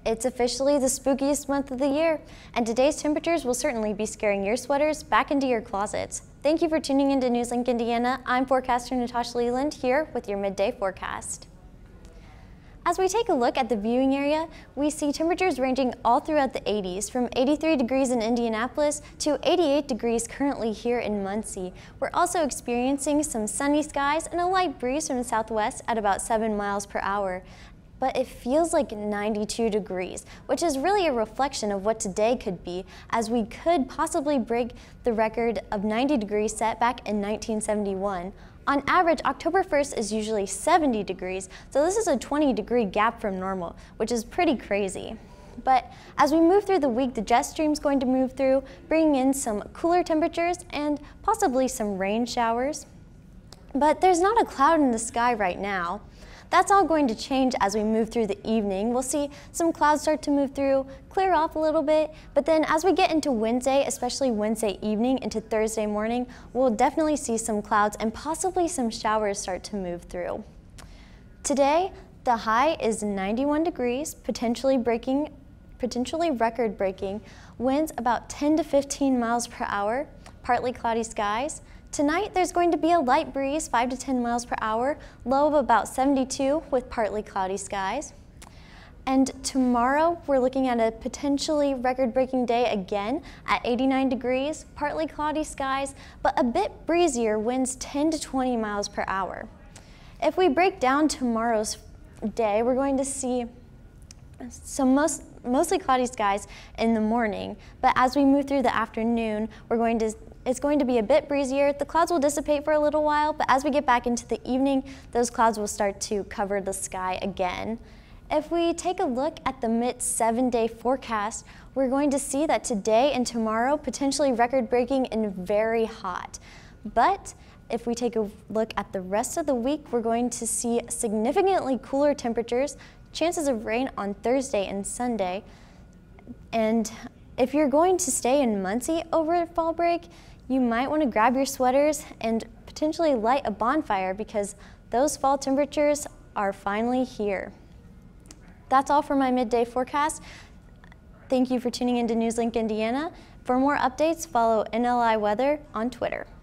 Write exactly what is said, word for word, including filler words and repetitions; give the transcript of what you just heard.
It's officially the spookiest month of the year, and today's temperatures will certainly be scaring your sweaters back into your closets. Thank you for tuning into NewsLink Indiana. I'm forecaster Natasha Leland here with your midday forecast. As we take a look at the viewing area, we see temperatures ranging all throughout the eighties, from eighty-three degrees in Indianapolis to eighty-eight degrees currently here in Muncie. We're also experiencing some sunny skies and a light breeze from the southwest at about seven miles per hour. But it feels like ninety-two degrees, which is really a reflection of what today could be, as we could possibly break the record of ninety degrees set back in nineteen seventy-one. On average, October first is usually seventy degrees, so this is a twenty degree gap from normal, which is pretty crazy. But as we move through the week, the jet stream is going to move through, bringing in some cooler temperatures and possibly some rain showers. But there's not a cloud in the sky right now. That's all going to change as we move through the evening. We'll see some clouds start to move through, clear off a little bit, but then as we get into Wednesday, especially Wednesday evening into Thursday morning, we'll definitely see some clouds and possibly some showers start to move through. Today, the high is ninety-one degrees, potentially breaking, potentially record-breaking, winds about ten to fifteen miles per hour, partly cloudy skies. Tonight, there's going to be a light breeze, five to ten miles per hour, low of about seventy-two with partly cloudy skies. And tomorrow, we're looking at a potentially record-breaking day again at eighty-nine degrees, partly cloudy skies, but a bit breezier, winds ten to twenty miles per hour. If we break down tomorrow's day, we're going to see some most, mostly cloudy skies in the morning, but as we move through the afternoon, we're going to It's going to be a bit breezier. The clouds will dissipate for a little while, but as we get back into the evening, those clouds will start to cover the sky again. If we take a look at the mid seven day forecast, we're going to see that today and tomorrow potentially record-breaking and very hot. But if we take a look at the rest of the week, we're going to see significantly cooler temperatures, chances of rain on Thursday and Sunday. And if you're going to stay in Muncie over fall break, you might want to grab your sweaters and potentially light a bonfire because those fall temperatures are finally here. That's all for my midday forecast. Thank you for tuning into NewsLink Indiana. For more updates, follow N L I Weather on Twitter.